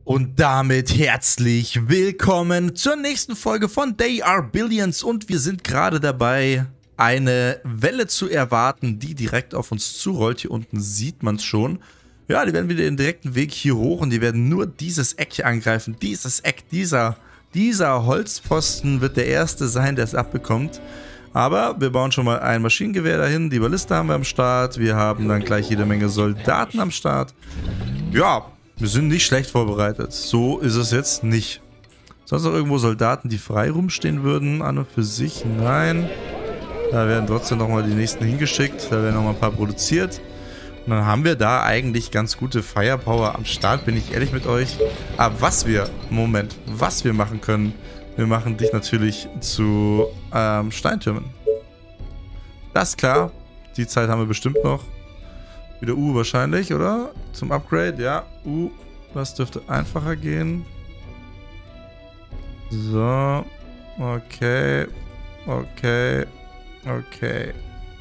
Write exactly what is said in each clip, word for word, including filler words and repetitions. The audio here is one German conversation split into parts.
Und damit herzlich willkommen zur nächsten Folge von They Are Billions. Und wir sind gerade dabei, eine Welle zu erwarten, die direkt auf uns zurollt. Hier unten sieht man es schon. Ja, die werden wieder den direkten Weg hier hoch und die werden nur dieses Eck hier angreifen. Dieses Eck, dieser, dieser Holzpfosten wird der erste sein, der es abbekommt. Aber wir bauen schon mal ein Maschinengewehr dahin. Die Balliste haben wir am Start. Wir haben dann gleich jede Menge Soldaten am Start. Ja, wir sind nicht schlecht vorbereitet. So ist es jetzt nicht. Sonst noch irgendwo Soldaten, die frei rumstehen würden, an und für sich? Nein. Da werden trotzdem nochmal die nächsten hingeschickt. Da werden nochmal ein paar produziert. Und dann haben wir da eigentlich ganz gute Firepower am Start, bin ich ehrlich mit euch. Aber was wir, Moment, was wir machen können, wir machen dich natürlich zu ähm, Steintürmen. Das ist klar. Die Zeit haben wir bestimmt noch. Wieder U wahrscheinlich, oder? Zum Upgrade, ja. U, das dürfte einfacher gehen. So. Okay. Okay. Okay.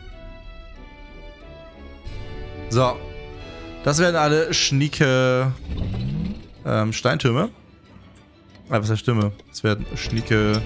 So. Das werden alle schnieke ähm, Steintürme. Ah, was heißt Stimme? Das werden schnieke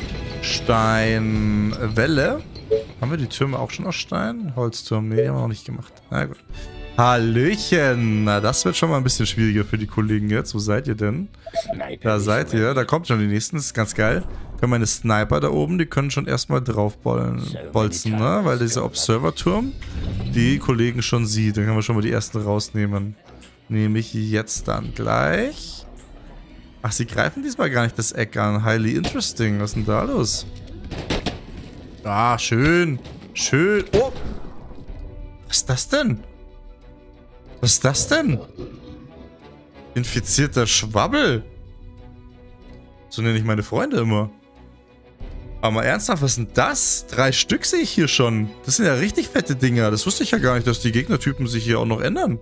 Steinwälle. Haben wir die Türme auch schon aus Stein? Holzturm? Ne, die haben wir noch nicht gemacht. Na gut. Hallöchen! Na, das wird schon mal ein bisschen schwieriger für die Kollegen jetzt. Wo seid ihr denn? Da seid ihr. Da kommt schon die nächsten. Das ist ganz geil. Können meine Sniper da oben, die können schon erstmal drauf bolzen, ne? Weil dieser Observer-Turm die Kollegen schon sieht. Dann können wir schon mal die ersten rausnehmen. Nehme ich jetzt dann gleich. Ach, sie greifen diesmal gar nicht das Eck an. Highly interesting. Was ist denn da los? Ah, schön. Schön. Oh. Was ist das denn? Was ist das denn? Infizierter Schwabbel. So nenne ich meine Freunde immer. Aber mal ernsthaft, was ist denn das? Drei Stück sehe ich hier schon. Das sind ja richtig fette Dinger. Das wusste ich ja gar nicht, dass die Gegnertypen sich hier auch noch ändern.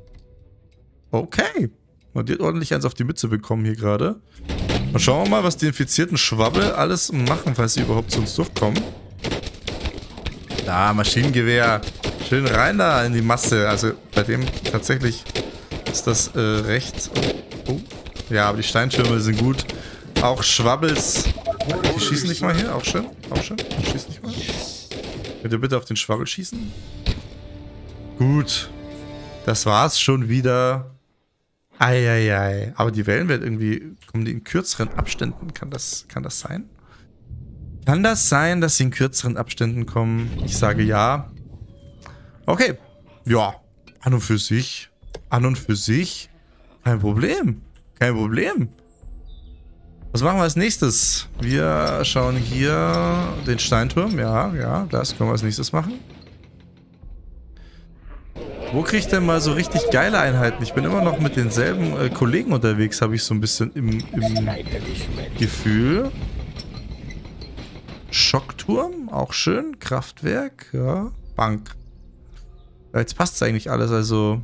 Okay. Und die hat ordentlich eins auf die Mütze bekommen hier gerade. Dann schauen wir mal, was die infizierten Schwabbel alles machen, falls sie überhaupt zu uns durchkommen. Da, Maschinengewehr. Schön rein da in die Masse. Also bei dem tatsächlich ist das äh, recht... Oh, oh. Ja, aber die Steintürme sind gut. Auch Schwabbels. Oh, die schießen nicht mal hier. Auch schön. Auch schön. Die schießen nicht mal. Könnt ihr bitte auf den Schwabbel schießen? Gut. Das war's schon wieder. Eieiei. Aber die Wellen werden irgendwie... Kommen die in kürzeren Abständen? Kann das, kann das sein? Kann das sein, dass sie in kürzeren Abständen kommen? Ich sage ja. Okay. Ja. An und für sich. An und für sich. Kein Problem. Kein Problem. Was machen wir als nächstes? Wir schauen hier den Steinturm. Ja, ja, das können wir als nächstes machen. Wo kriege ich denn mal so richtig geile Einheiten? Ich bin immer noch mit denselben äh, Kollegen unterwegs, habe ich so ein bisschen im, im Gefühl. Schockturm, auch schön. Kraftwerk, ja. Bank. Ja, jetzt passt es eigentlich alles, also...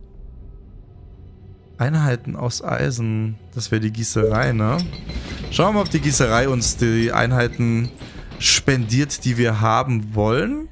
Einheiten aus Eisen, das wäre die Gießerei, ne? Schauen wir mal, ob die Gießerei uns die Einheiten spendiert, die wir haben wollen.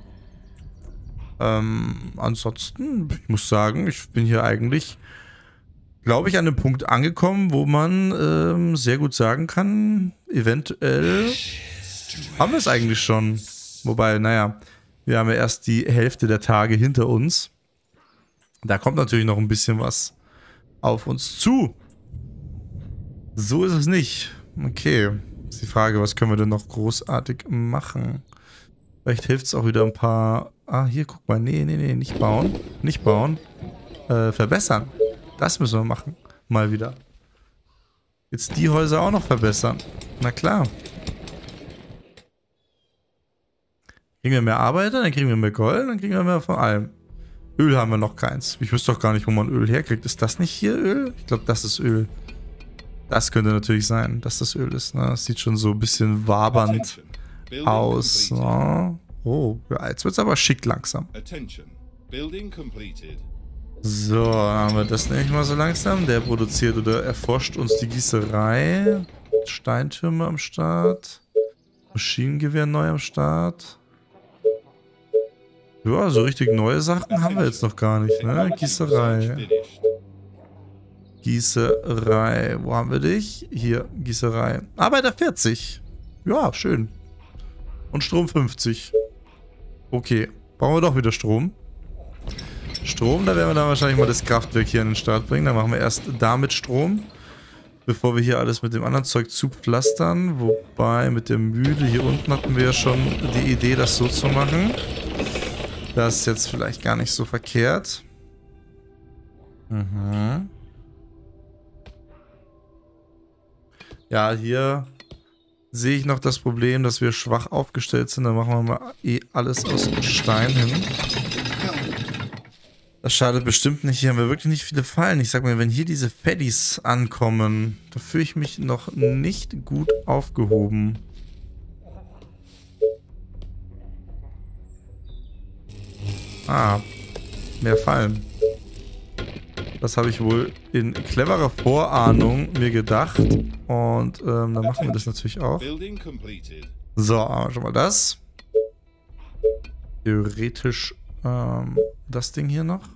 Ähm, ansonsten, ich muss sagen, ich bin hier eigentlich, glaube ich, an einem Punkt angekommen, wo man ähm, sehr gut sagen kann, eventuell haben wir es eigentlich schon. Wobei, naja, wir haben ja erst die Hälfte der Tage hinter uns. Da kommt natürlich noch ein bisschen was auf uns zu. So ist es nicht. Okay. Ist die Frage, was können wir denn noch großartig machen? Vielleicht hilft es auch wieder ein paar... Ah, hier, guck mal. Nee, nee, nee, nicht bauen. Nicht bauen. Äh, verbessern. Das müssen wir machen. Mal wieder. Jetzt die Häuser auch noch verbessern. Na klar. Kriegen wir mehr Arbeiter, dann kriegen wir mehr Gold, dann kriegen wir mehr von allem. Öl haben wir noch keins. Ich wüsste doch gar nicht, wo man Öl herkriegt. Ist das nicht hier Öl? Ich glaube, das ist Öl. Das könnte natürlich sein, dass das Öl ist. Ne? Das sieht schon so ein bisschen wabernd aus. Ne? Oh, ja, jetzt wird es aber schick langsam. So, dann haben wir das nämlich mal so langsam. Der produziert oder erforscht uns die Gießerei. Steintürme am Start. Maschinengewehr neu am Start. Ja, so richtig neue Sachen haben wir jetzt noch gar nicht, ne? Gießerei. Gießerei. Wo haben wir dich? Hier, Gießerei. Arbeiter vierzig. Ja, schön. Und Strom fünfzig. Okay. Brauchen wir doch wieder Strom. Strom, da werden wir dann wahrscheinlich mal das Kraftwerk hier in den Start bringen. Dann machen wir erst damit Strom, bevor wir hier alles mit dem anderen Zeug zupflastern. Wobei mit der Mühle hier unten hatten wir ja schon die Idee, das so zu machen. Das ist jetzt vielleicht gar nicht so verkehrt. Mhm. Ja, hier sehe ich noch das Problem, dass wir schwach aufgestellt sind. Dann machen wir mal eh alles aus Stein hin. Das schadet bestimmt nicht. Hier haben wir wirklich nicht viele Fallen. Ich sag mal, wenn hier diese Feddies ankommen, da fühle ich mich noch nicht gut aufgehoben. Ah, mehr Fallen. Das habe ich wohl in cleverer Vorahnung mir gedacht. Und ähm, dann machen wir das natürlich auch. So, haben wir schon mal das. Theoretisch ähm, das Ding hier noch.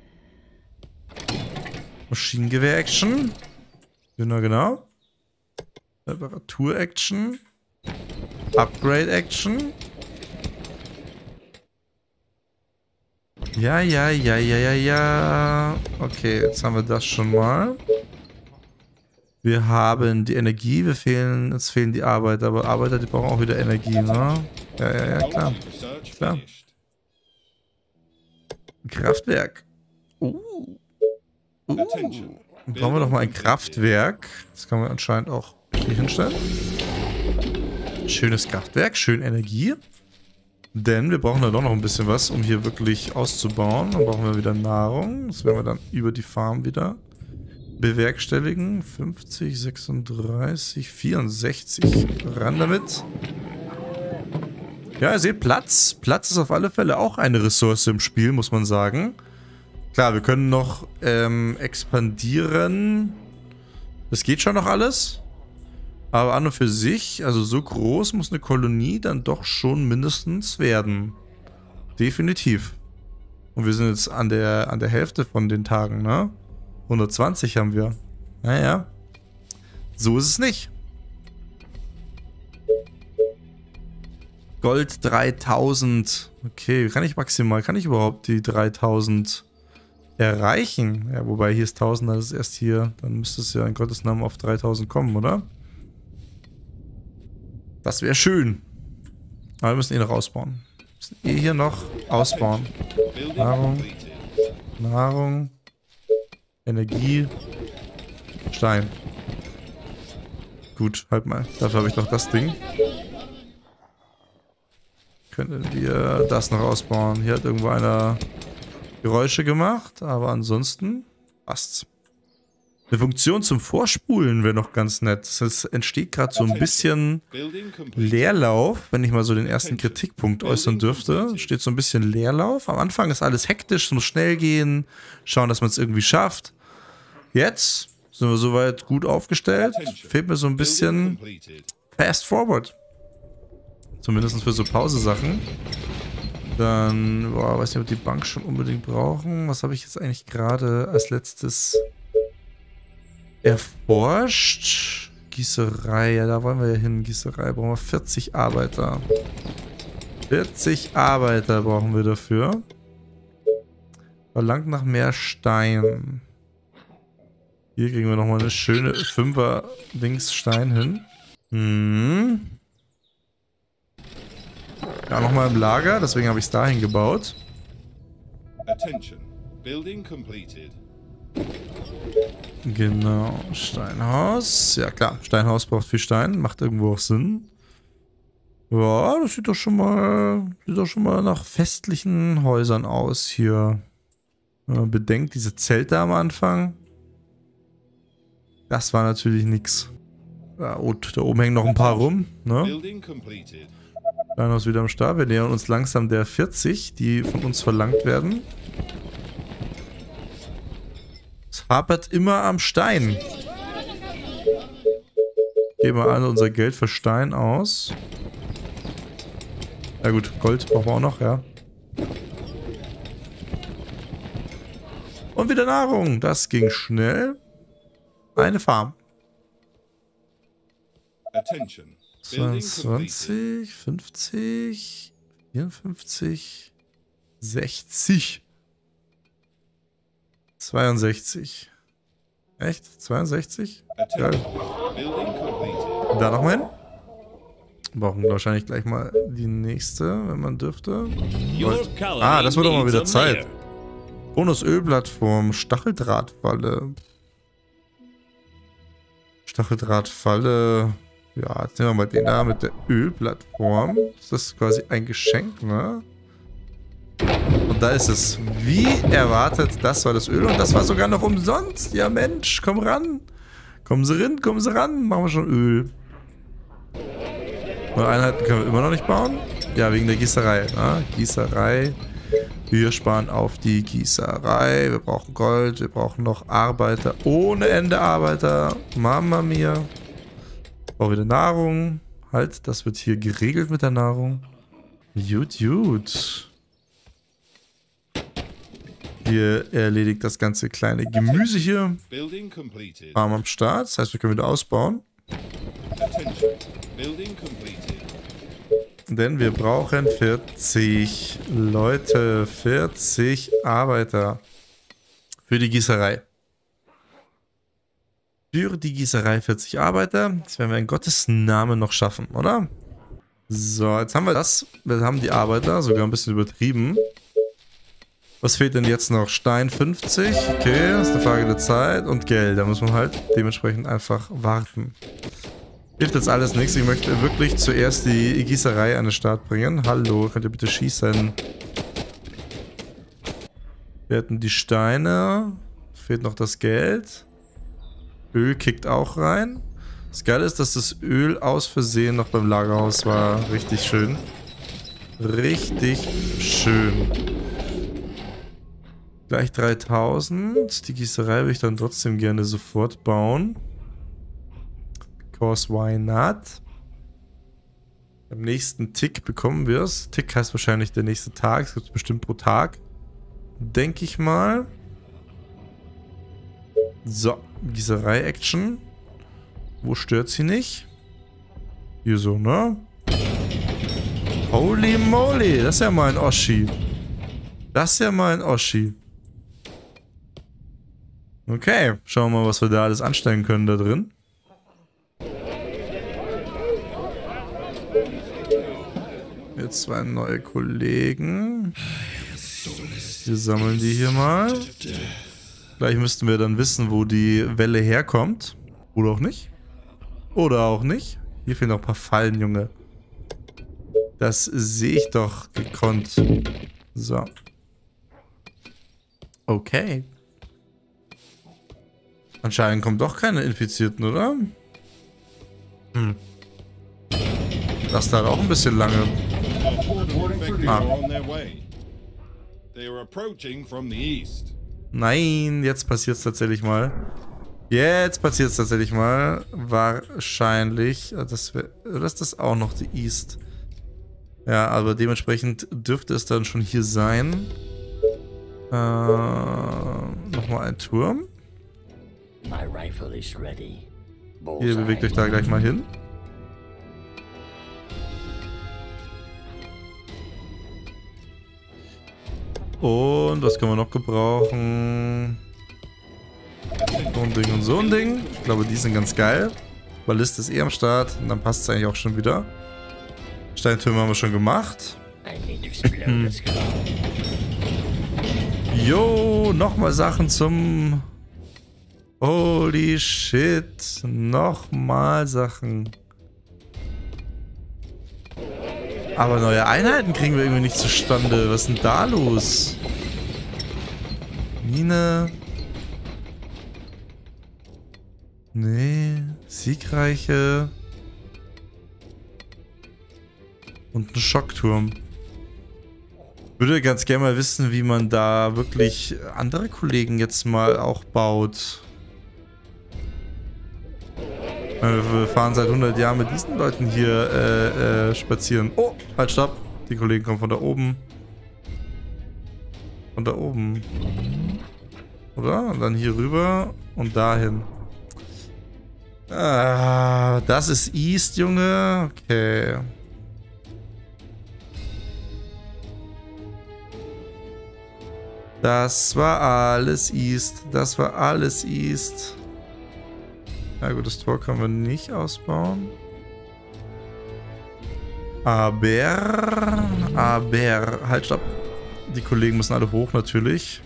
Maschinengewehr-Action. Genau, genau. Reparatur-Action. Upgrade-Action. Ja, ja, ja, ja, ja, ja. Okay, jetzt haben wir das schon mal. Wir haben die Energie, wir fehlen, jetzt fehlen die Arbeiter, aber Arbeiter, die brauchen auch wieder Energie, ne? Ja, ja, ja, klar. Klar. Kraftwerk. Uh. Uh. Dann brauchen wir doch mal ein Kraftwerk. Das kann man anscheinend auch hier hinstellen. Schönes Kraftwerk, schön Energie. Denn wir brauchen da doch noch ein bisschen was, um hier wirklich auszubauen. Dann brauchen wir wieder Nahrung. Das werden wir dann über die Farm wieder bewerkstelligen. fünfzig, sechsunddreißig, vierundsechzig. Ran damit. Ja, ihr seht, Platz. Platz ist auf alle Fälle auch eine Ressource im Spiel, muss man sagen. Klar, wir können noch ähm, expandieren. Das geht schon noch alles. Aber an und für sich, also so groß muss eine Kolonie dann doch schon mindestens werden. Definitiv. Und wir sind jetzt an der, an der Hälfte von den Tagen, ne? hundertzwanzig haben wir. Naja. So ist es nicht. Gold dreitausend. Okay, kann ich maximal, kann ich überhaupt die dreitausend erreichen? Ja, wobei hier ist tausend, das ist erst hier. Dann müsste es ja in Gottes Namen auf dreitausend kommen, oder? Das wäre schön. Aber wir müssen eh noch ausbauen. Wir müssen eh hier noch ausbauen. Nahrung. Nahrung. Energie. Stein. Gut, halt mal. Dafür habe ich noch das Ding. Könnten wir das noch ausbauen. Hier hat irgendwo einer Geräusche gemacht, aber ansonsten passt's. Eine Funktion zum Vorspulen wäre noch ganz nett. Es entsteht gerade so ein bisschen Leerlauf, wenn ich mal so den ersten Kritikpunkt äußern dürfte. Steht so ein bisschen Leerlauf. Am Anfang ist alles hektisch, es muss schnell gehen, schauen, dass man es irgendwie schafft. Jetzt sind wir soweit gut aufgestellt. Fehlt mir so ein bisschen Fast Forward. Zumindest für so Pause-Sachen. Dann, boah, weiß nicht, ob wir die Bank schon unbedingt brauchen. Was habe ich jetzt eigentlich gerade als letztes erforscht? Gießerei, ja, da wollen wir ja hin. Gießerei, brauchen wir vierzig Arbeiter. vierzig Arbeiter brauchen wir dafür. Verlangt nach mehr Stein. Hier kriegen wir nochmal eine schöne Fünfer-Dings Stein hin. Hm. Ja, nochmal im Lager, deswegen habe ich es dahin gebaut. Attention. Building completed. Genau, Steinhaus. Ja klar, Steinhaus braucht viel Stein, macht irgendwo auch Sinn. Ja, das sieht doch schon mal, sieht doch schon mal nach festlichen Häusern aus hier. Wenn man bedenkt, diese Zelte am Anfang. Das war natürlich nix. Ja, und da oben hängen noch ein paar rum, ne? Building completed. Steinhaus wieder am Start. Wir nähern uns langsam der vierzig, die von uns verlangt werden. Es hapert immer am Stein. Geben wir alle unser Geld für Stein aus. Ja gut, Gold brauchen wir auch noch, ja. Und wieder Nahrung. Das ging schnell. Eine Farm. Attention. Building completed. zweiundzwanzig, fünfzig, vierundfünfzig, sechzig. zweiundsechzig. Echt? zweiundsechzig? Geil. Building completed. Da nochmal hin. Brauchen wahrscheinlich gleich mal die nächste, wenn man dürfte. Ah, das wird doch mal wieder Zeit. Bonus-Ölplattform, Stacheldrahtfalle. Stacheldrahtfalle. Ja, jetzt nehmen wir mal den da mit der Ölplattform. Das ist quasi ein Geschenk, ne? Und da ist es. Wie erwartet, das war das Öl und das war sogar noch umsonst. Ja Mensch, komm ran. Kommen Sie ran, kommen Sie ran. Machen wir schon Öl. Neue Einheiten können wir immer noch nicht bauen. Ja, wegen der Gießerei. Ne? Gießerei. Wir sparen auf die Gießerei. Wir brauchen Gold. Wir brauchen noch Arbeiter. Ohne Ende Arbeiter. Mama mia. Ich brauche wieder Nahrung. Halt, das wird hier geregelt mit der Nahrung. Gut, gut. Hier erledigt das ganze kleine Gemüse hier. Building completed. Farm am Start. Das heißt, wir können wieder ausbauen. Attention. Building completed. Denn wir brauchen vierzig Leute, vierzig Arbeiter für die Gießerei. Für die Gießerei vierzig Arbeiter. Das werden wir in Gottes Namen noch schaffen, oder? So, jetzt haben wir das. Wir haben die Arbeiter, sogar ein bisschen übertrieben. Was fehlt denn jetzt noch? Stein fünfzig. Okay, das ist eine Frage der Zeit. Und Geld. Da muss man halt dementsprechend einfach warten. Hilft jetzt alles nichts. Ich möchte wirklich zuerst die Gießerei an den Start bringen. Hallo, könnt ihr bitte schießen? Wir hatten die Steine. Fehlt noch das Geld. Öl kickt auch rein. Das Geile ist, dass das Öl aus Versehen noch beim Lagerhaus war. Richtig schön. Richtig schön. Gleich dreitausend. Die Gießerei will ich dann trotzdem gerne sofort bauen. Because why not? Am nächsten Tick bekommen wir es. Tick heißt wahrscheinlich der nächste Tag. Es gibt es bestimmt pro Tag. Denke ich mal. So, Gießerei-Action. Wo stört sie nicht? Hier so, ne? Holy moly, das ist ja mal ein Oschi. Das ist ja mal ein Oschi. Okay, schauen wir mal, was wir da alles anstellen können da drin. Jetzt zwei neue Kollegen. Wir sammeln die hier mal. Gleich müssten wir dann wissen, wo die Welle herkommt. Oder auch nicht. Oder auch nicht. Hier fehlen noch ein paar Fallen, Junge. Das sehe ich doch gekonnt. So. Okay. Anscheinend kommen doch keine Infizierten, oder? Hm. Das dauert auch ein bisschen lange. Ah. Nein, jetzt passiert es tatsächlich mal. Jetzt passiert es tatsächlich mal. Wahrscheinlich. Das wär, oder ist das auch noch die East? Ja, aber dementsprechend dürfte es dann schon hier sein. Äh, nochmal ein Turm. Ihr bewegt euch da gleich mal hin. Und was können wir noch gebrauchen? So ein Ding und so ein Ding. Ich glaube, die sind ganz geil. Balliste ist eh am Start. Und dann passt es eigentlich auch schon wieder. Steintürme haben wir schon gemacht. Hm. Jo, nochmal Sachen zum... Holy shit. Nochmal Sachen. Aber neue Einheiten kriegen wir irgendwie nicht zustande. Was ist denn da los? Mine. Nee. Siegreiche. Und ein Schockturm. Ich würde ganz gerne mal wissen, wie man da wirklich andere Kollegen jetzt mal auch baut. Wir fahren seit hundert Jahren mit diesen Leuten hier äh, äh, spazieren. Oh, halt, stopp. Die Kollegen kommen von da oben. Von da oben. Oder? Und dann hier rüber und dahin. Ah, das ist East, Junge. Okay. Das war alles East. Das war alles East. Na gut, das Tor können wir nicht ausbauen. Aber... Aber... Halt, stopp. Die Kollegen müssen alle hoch, natürlich.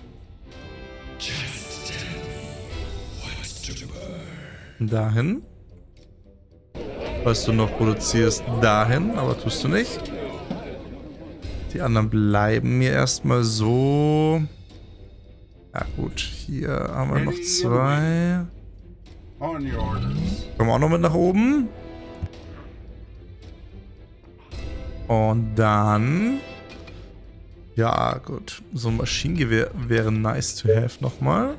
Dahin. Was du noch produzierst, dahin. Aber tust du nicht. Die anderen bleiben mir erstmal so... Ja gut, hier haben wir noch zwei. Kommen wir auch noch mit nach oben. Und dann... Ja gut, so ein Maschinengewehr wäre nice to have nochmal.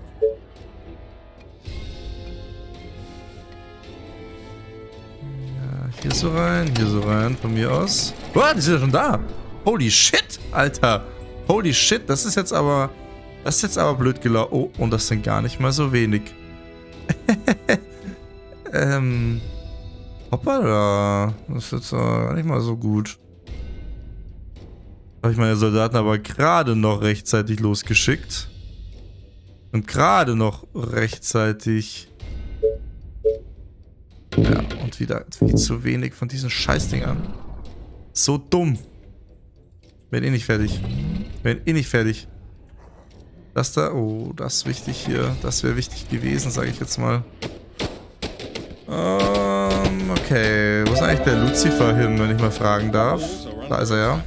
Ja, hier so rein, hier so rein, von mir aus. Boah, die sind ja schon da. Holy shit, Alter. Holy shit, das ist jetzt aber... Das ist jetzt aber blöd gelaufen. Oh, und das sind gar nicht mal so wenig. ähm. Hoppala. Das ist jetzt gar nicht mal so gut. Habe ich meine Soldaten aber gerade noch rechtzeitig losgeschickt. Und gerade noch rechtzeitig. Ja, und wieder viel zu wenig von diesen Scheißdingern. So dumm. Bin eh nicht fertig. Bin eh nicht fertig. Das da, oh, das ist wichtig hier. Das wäre wichtig gewesen, sage ich jetzt mal. Ähm, okay. Wo ist eigentlich der Lucifer hin, wenn ich mal fragen darf? Da ist er ja.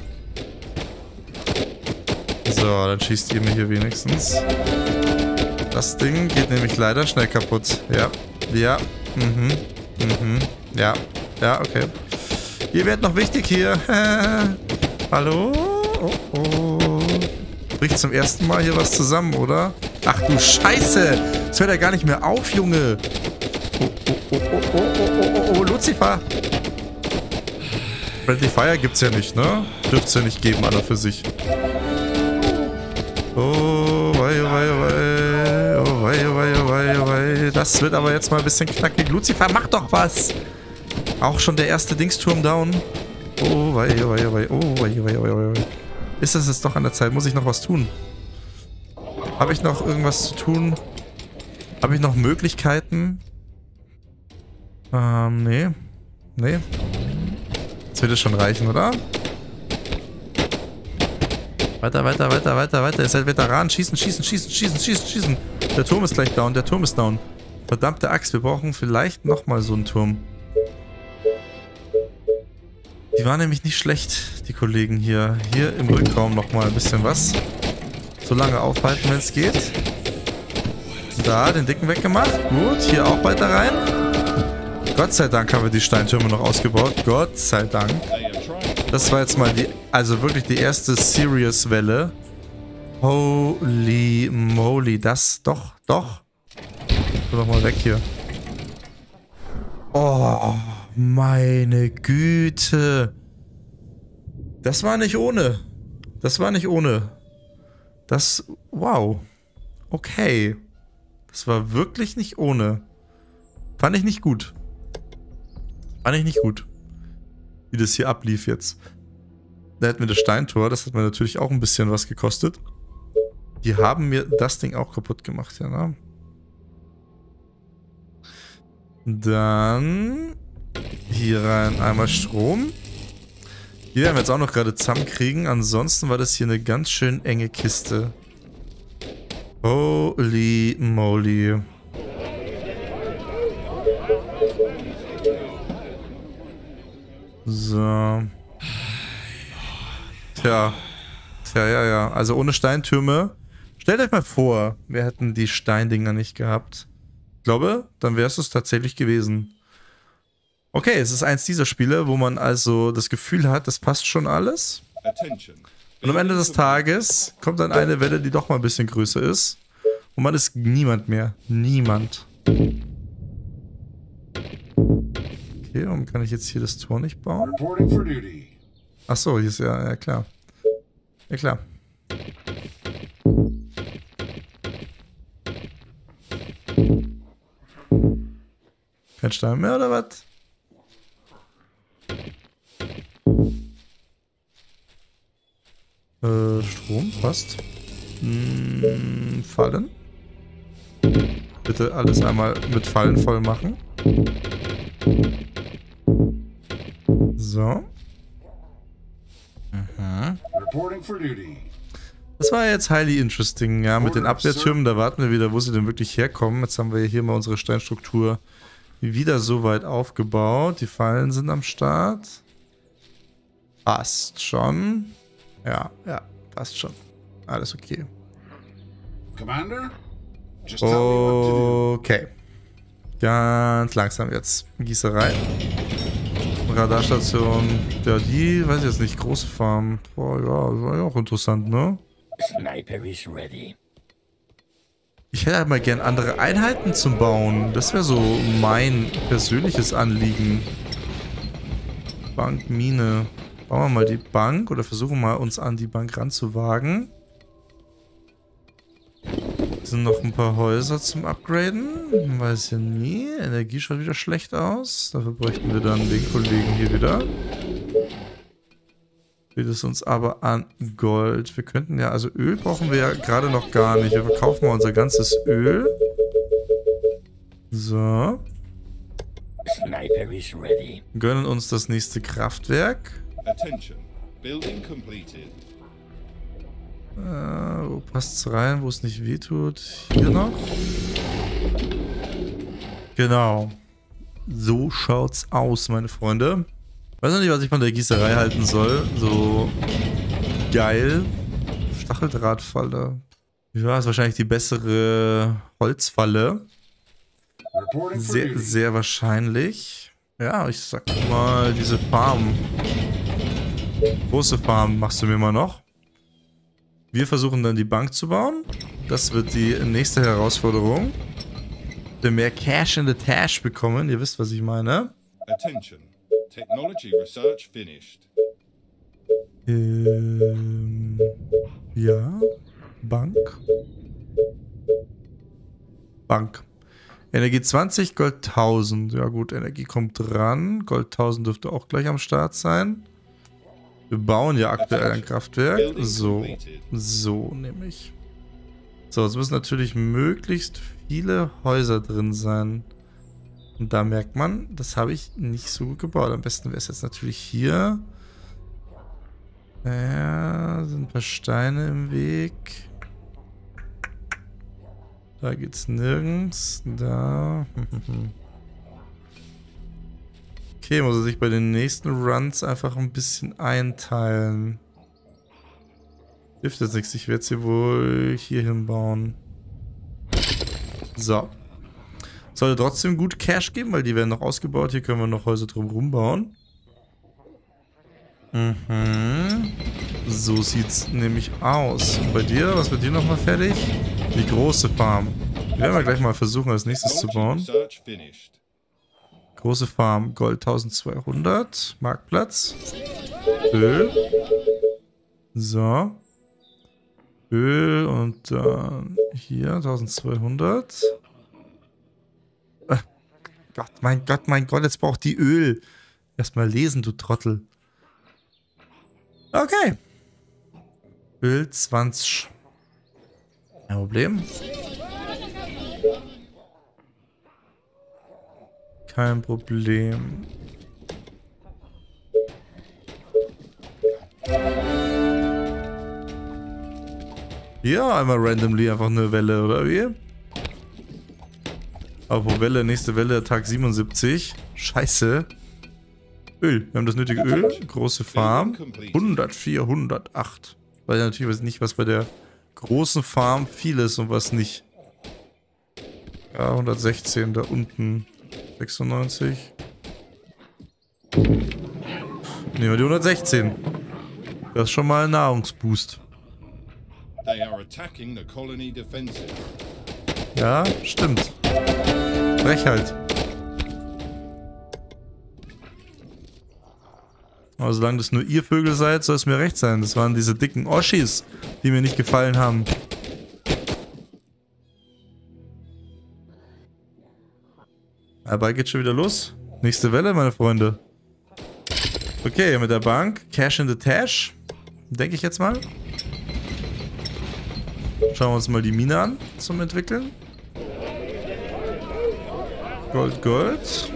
So, dann schießt ihr mir hier wenigstens. Das Ding geht nämlich leider schnell kaputt. Ja, ja, mhm, mhm, ja, ja, okay. Ihr werdet noch wichtig hier. Hallo? Oh, oh. Bricht zum ersten Mal hier was zusammen, oder? Ach du Scheiße! Das hört ja gar nicht mehr auf, Junge! Oh, oh, oh, oh, oh, oh, oh, oh, Lucifer! Friendly Fire gibt's ja nicht, ne? Dürft's ja nicht geben, alle für sich. Oh, wei, wei, wei. Oh, wei, wei, wei, wei. Das wird aber jetzt mal ein bisschen knackig. Lucifer, mach doch was! Auch schon der erste Dingsturm down. Oh, wei, wei, wei. Oh, wei, wei, wei, wei. Ist es jetzt doch an der Zeit? Muss ich noch was tun? Habe ich noch irgendwas zu tun? Habe ich noch Möglichkeiten? Ähm, nee. Nee. Jetzt wird es schon reichen, oder? Weiter, weiter, weiter, weiter, weiter. Ihr seid Veteran. Schießen, schießen, schießen, schießen, schießen, schießen. Der Turm ist gleich down. Der Turm ist down. Verdammte Axt. Wir brauchen vielleicht nochmal so einen Turm. Die waren nämlich nicht schlecht, die Kollegen hier. Hier im Rückraum nochmal ein bisschen was. So lange aufhalten, wenn es geht. Da, den dicken weggemacht. Gut, hier auch weiter rein. Gott sei Dank haben wir die Steintürme noch ausgebaut. Gott sei Dank. Das war jetzt mal die, also wirklich die erste Serious-Welle. Holy moly. Das, doch, doch. So, noch mal weg hier. Oh, meine Güte. Das war nicht ohne. Das war nicht ohne. Das, wow. Okay. Das war wirklich nicht ohne. Fand ich nicht gut. Fand ich nicht gut. Wie das hier ablief jetzt. Da hätten wir das Steintor. Das hat mir natürlich auch ein bisschen was gekostet. Die haben mir das Ding auch kaputt gemacht, ja, ne? Dann hier rein einmal Strom. Die werden wir jetzt auch noch gerade zusammenkriegen. Ansonsten war das hier eine ganz schön enge Kiste. Holy moly. So. Tja. Tja, ja, ja. Also ohne Steintürme. Stellt euch mal vor, wir hätten die Steindinger nicht gehabt. Ich glaube, dann wäre es tatsächlich gewesen. Okay, es ist eins dieser Spiele, wo man also das Gefühl hat, das passt schon alles. Und am Ende des Tages kommt dann eine Welle, die doch mal ein bisschen größer ist. Und man ist niemand mehr. Niemand. Okay, warum kann ich jetzt hier das Tor nicht bauen? Achso, hier ist ja, ja klar. Ja klar. Kein Stein mehr, oder was? Äh, Strom, passt. Hm, Fallen. Bitte alles einmal mit Fallen voll machen. So. Mhm. Das war jetzt highly interesting, ja, mit den Abwehrtürmen, da warten wir wieder, wo sie denn wirklich herkommen. Jetzt haben wir hier mal unsere Steinstruktur wieder so weit aufgebaut. Die Fallen sind am Start. Passt schon. Ja, ja, passt schon. Alles okay. Commander? Just tell me what to do. Okay. Ganz langsam jetzt. Gießerei. Radarstation. Ja, die, weiß ich jetzt nicht, große Farm. Boah, ja, das war ja auch interessant, ne? Sniper is ready. Ich hätte halt mal gern andere Einheiten zum Bauen. Das wäre so mein persönliches Anliegen. Bank, Mine. Bauen wir mal die Bank oder versuchen mal uns an die Bank ranzuwagen. Sind noch ein paar Häuser zum Upgraden. Weiß ja nie. Energie schaut wieder schlecht aus. Dafür bräuchten wir dann den Kollegen hier wieder. Fehlt es uns aber an Gold. Wir könnten ja, also Öl brauchen wir ja gerade noch gar nicht. Wir verkaufen mal unser ganzes Öl. So. Sniper is ready. Gönnen uns das nächste Kraftwerk. Attention. Building completed. Äh, wo passt's rein, wo es nicht wehtut? Hier noch. Genau. So schaut's aus, meine Freunde. Weiß noch nicht, was ich von der Gießerei halten soll. So geil. Stacheldrahtfalle. Ja, ist wahrscheinlich die bessere Holzfalle. Sehr, sehr wahrscheinlich. Ja, ich sag mal, diese Farm. Große Farm machst du mir mal noch. Wir versuchen dann die Bank zu bauen. Das wird die nächste Herausforderung. Wir mehr Cash in the Tash bekommen. Ihr wisst, was ich meine. Attention. Technology research finished. Ähm, ja. Bank. Bank. Energie zwanzig, Gold tausend. Ja gut, Energie kommt dran. Gold tausend dürfte auch gleich am Start sein. Wir bauen ja aktuell ein Kraftwerk. So. So nämlich. So, es müssen natürlich möglichst viele Häuser drin sein. Und da merkt man, das habe ich nicht so gut gebaut. Am besten wäre es jetzt natürlich hier. Ja, sind ein paar Steine im Weg. Da geht's nirgends. Da. Okay, muss er sich bei den nächsten Runs einfach ein bisschen einteilen. Hilft jetzt nichts. Ich werde es hier wohl hier hinbauen. So. Sollte trotzdem gut Cash geben, weil die werden noch ausgebaut. Hier können wir noch Häuser drumherum bauen. Mhm. So sieht's nämlich aus. Und bei dir, was wird hier nochmal fertig? Die große Farm. Die werden wir gleich mal versuchen, als nächstes zu bauen. Große Farm, Gold eintausendzweihundert. Marktplatz. Öl. So. Öl und dann hier eintausendzweihundert. Äh, Gott, mein Gott, mein Gott, jetzt braucht die Öl. Erstmal lesen, du Trottel. Okay. Öl zwanzig. Kein Problem. Kein Problem. Ja, einmal randomly einfach eine Welle, oder wie? Aber Welle, nächste Welle, Tag siebenundsiebzig. Scheiße. Öl, wir haben das nötige Öl. Große Farm. hundertvier, hundertacht. Weil ja natürlich nicht, was bei der großen Farm viel ist und was nicht. Ja, hundertsechzehn da unten. sechsundneunzig. Nehmen wir die hundertsechzehn. Das ist schon mal ein Nahrungsboost. They are attacking the colony defensive. Ja, stimmt. Frechheit. Aber solange das nur ihr Vögel seid, soll es mir recht sein. Das waren diese dicken Oschis, die mir nicht gefallen haben. Aber geht schon wieder los. Nächste Welle, meine Freunde. Okay, mit der Bank. Cash in the Tash. Denke ich jetzt mal. Schauen wir uns mal die Mine an zum Entwickeln. Gold, Gold.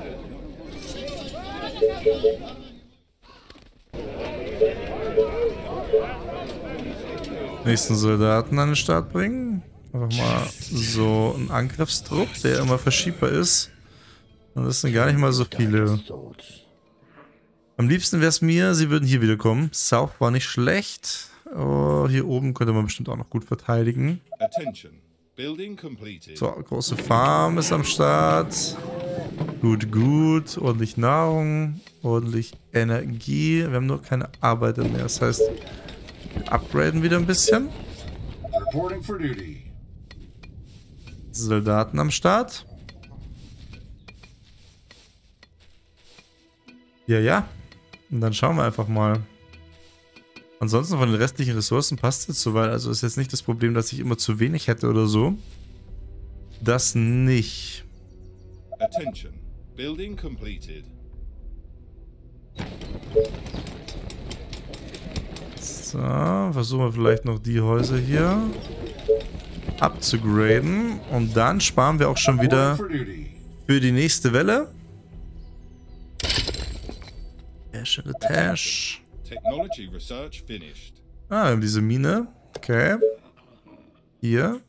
Nächsten Soldaten an den Start bringen. Einfach mal so ein Angriffstrupp, der immer verschiebbar ist. Und das sind gar nicht mal so viele. Am liebsten wäre es mir, sie würden hier wieder kommen. South war nicht schlecht. Oh, hier oben könnte man bestimmt auch noch gut verteidigen. So, große Farm ist am Start. Gut, gut. Ordentlich Nahrung. Ordentlich Energie. Wir haben nur keine Arbeiter mehr. Das heißt, wir upgraden wieder ein bisschen. Soldaten am Start. Ja, ja. Und dann schauen wir einfach mal. Ansonsten von den restlichen Ressourcen passt es jetzt soweit. Also ist jetzt nicht das Problem, dass ich immer zu wenig hätte oder so. Das nicht. Attention. Building completed. So, versuchen wir vielleicht noch die Häuser hier abzugraden. Und dann sparen wir auch schon wieder für die nächste Welle. Tash in the Tash. Technology research finished. Ah, wir haben diese Mine. Okay. Hier.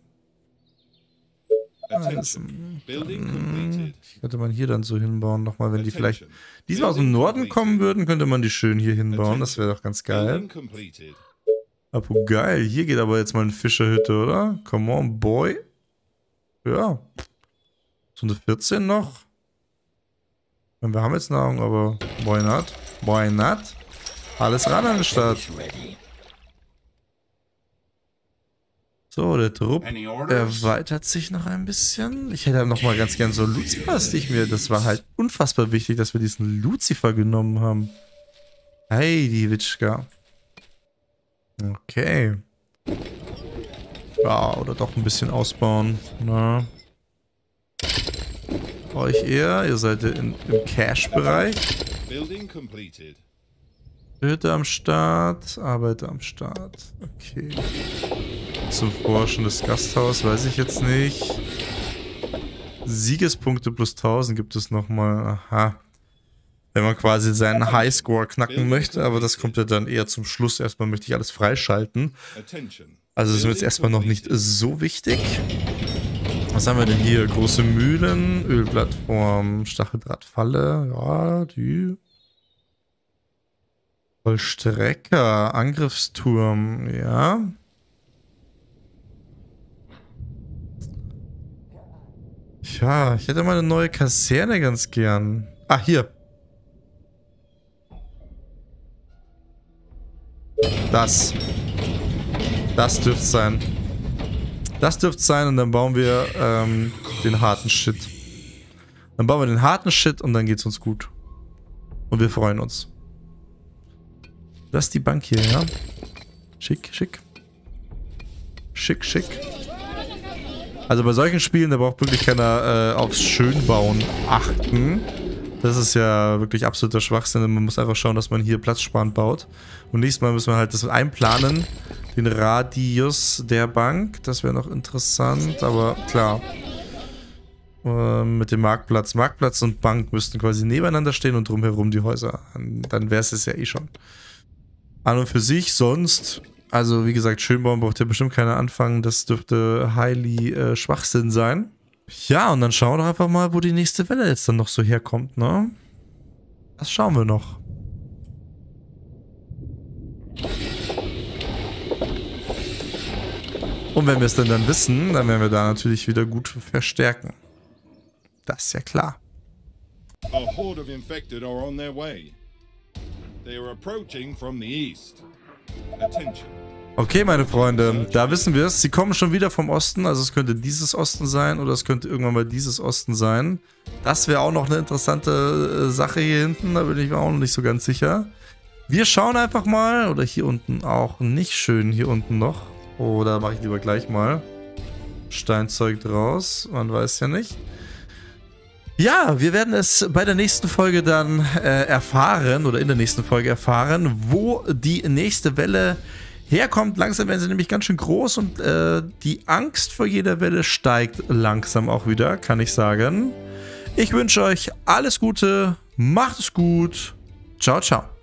Attention. Building completed. Könnte man hier dann so hinbauen nochmal, wenn die vielleicht diesmal aus dem Norden kommen würden, könnte man die schön hier hinbauen. Das wäre doch ganz geil. Apropos geil. Hier geht aber jetzt mal eine Fischerhütte, oder? Come on, boy. Ja. So eine vierzehn noch. Wir haben jetzt Nahrung, aber why not? Why not? Alles ran an den Start. So, der Trupp erweitert sich noch ein bisschen. Ich hätte noch mal ganz gern so Lucifer-Stich mir. Das war halt unfassbar wichtig, dass wir diesen Lucifer genommen haben. Hey, die Witschka. Okay. Ja, oder doch ein bisschen ausbauen. Na. Euch eher. Ihr seid in, im Cash-Bereich. Hütte am Start. Arbeiter am Start. Okay. Zum Forschen des Gasthaus weiß ich jetzt nicht. Siegespunkte plus tausend gibt es nochmal. Aha. Wenn man quasi seinen Highscore knacken möchte, aber das kommt ja dann eher zum Schluss. Erstmal möchte ich alles freischalten. Also das ist mir jetzt erstmal noch nicht so wichtig. Was haben wir denn hier? Große Mühlen, Ölplattform, Stacheldrahtfalle. Ja, die. Vollstrecker, Angriffsturm, ja. Tja, ich hätte mal eine neue Kaserne ganz gern. Ah, hier. Das. Das dürfte es sein. Das dürfte es sein und dann bauen wir ähm, den harten Shit. Dann bauen wir den harten Shit und dann geht's uns gut. Und wir freuen uns. Das ist die Bank hier, ja. Schick, schick. Schick, schick. Also bei solchen Spielen, da braucht wirklich keiner äh, aufs Schönbauen achten. Das ist ja wirklich absoluter Schwachsinn. Man muss einfach schauen, dass man hier platzsparend baut. Und nächstes Mal müssen wir halt das einplanen. Den Radius der Bank. Das wäre noch interessant, aber klar. Äh, mit dem Marktplatz. Marktplatz und Bank müssten quasi nebeneinander stehen und drumherum die Häuser. Dann wäre es es ja eh schon. An und für sich, sonst... Also wie gesagt, Schönbauen braucht ja bestimmt keiner anfangen. Das dürfte highly äh, Schwachsinn sein. Ja, und dann schauen wir doch einfach mal, wo die nächste Welle jetzt dann noch so herkommt, ne? Das schauen wir noch. Und wenn wir es denn dann wissen, dann werden wir da natürlich wieder gut verstärken. Das ist ja klar. A horde of infected are on their way. They are approaching from the east. Attention. Okay, meine Freunde, da wissen wir es. Sie kommen schon wieder vom Osten, also es könnte dieses Osten sein oder es könnte irgendwann mal dieses Osten sein. Das wäre auch noch eine interessante äh, Sache hier hinten, da bin ich mir auch noch nicht so ganz sicher. Wir schauen einfach mal, oder hier unten auch nicht schön, hier unten noch. Oder mache ich lieber gleich mal. Steinzeug draus, man weiß ja nicht. Ja, wir werden es bei der nächsten Folge dann äh, erfahren oder in der nächsten Folge erfahren, wo die nächste Welle herkommt. Langsam werden sie nämlich ganz schön groß und äh, die Angst vor jeder Welle steigt langsam auch wieder, kann ich sagen. Ich wünsche euch alles Gute, macht es gut, ciao, ciao.